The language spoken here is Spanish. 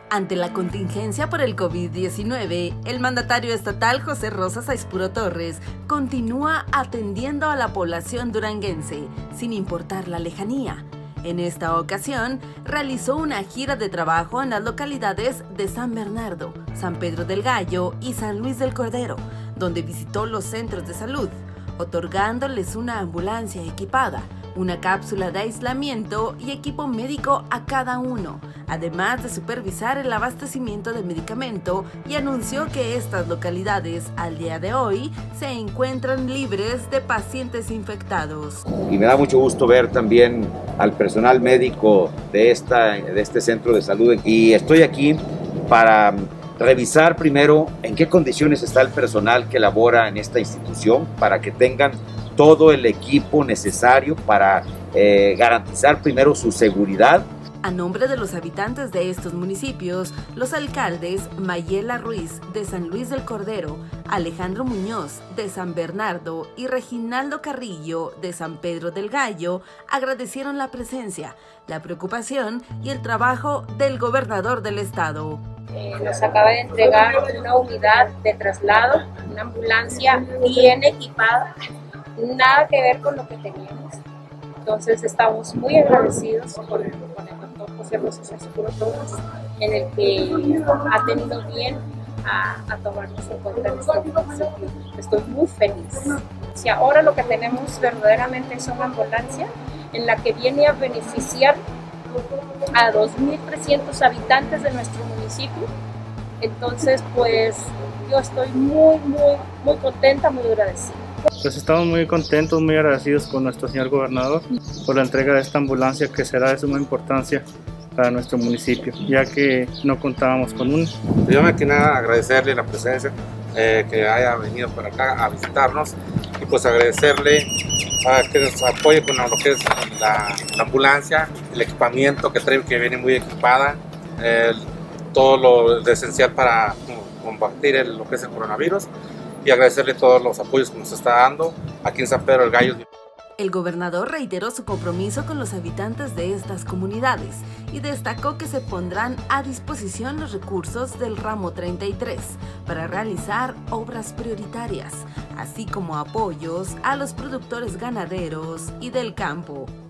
Ante la contingencia por el COVID-19, el mandatario estatal José Rosas Aispuro Torres continúa atendiendo a la población duranguense, sin importar la lejanía. En esta ocasión, realizó una gira de trabajo en las localidades de San Bernardo, San Pedro del Gallo y San Luis del Cordero, donde visitó los centros de salud, otorgándoles una ambulancia equipada, una cápsula de aislamiento y equipo médico a cada uno, además de supervisar el abastecimiento de medicamento, y anunció que estas localidades al día de hoy se encuentran libres de pacientes infectados. Y me da mucho gusto ver también al personal médico de este centro de salud, y estoy aquí para revisar primero en qué condiciones está el personal que labora en esta institución para que tengan todo el equipo necesario para garantizar primero su seguridad. A nombre de los habitantes de estos municipios, los alcaldes Mayela Ruiz de San Luis del Cordero, Alejandro Muñoz de San Bernardo y Reginaldo Carrillo de San Pedro del Gallo agradecieron la presencia, la preocupación y el trabajo del gobernador del estado. Nos acaba de entregar una unidad de traslado, una ambulancia bien equipada, nada que ver con lo que teníamos. Entonces estamos muy agradecidos con el doctor José Rosas Aispuro Torres, en el que ha tenido bien a tomarnos en cuenta en esta situación. Estoy muy feliz. Si ahora lo que tenemos verdaderamente es una ambulancia en la que viene a beneficiar a 2.300 habitantes de nuestro municipio, entonces pues yo estoy muy contenta, muy agradecida. Pues estamos muy contentos, muy agradecidos con nuestro señor gobernador por la entrega de esta ambulancia, que será de suma importancia para nuestro municipio, ya que no contábamos con una. Yo más que nada agradecerle la presencia, que haya venido por acá a visitarnos, y pues agradecerle que nos apoye con lo que es la ambulancia, el equipamiento que trae, que viene muy equipada, todo lo esencial para combatir lo que es el coronavirus, y agradecerle todos los apoyos que nos está dando aquí en San Pedro del Gallo. El gobernador reiteró su compromiso con los habitantes de estas comunidades y destacó que se pondrán a disposición los recursos del ramo 33 para realizar obras prioritarias, así como apoyos a los productores ganaderos y del campo.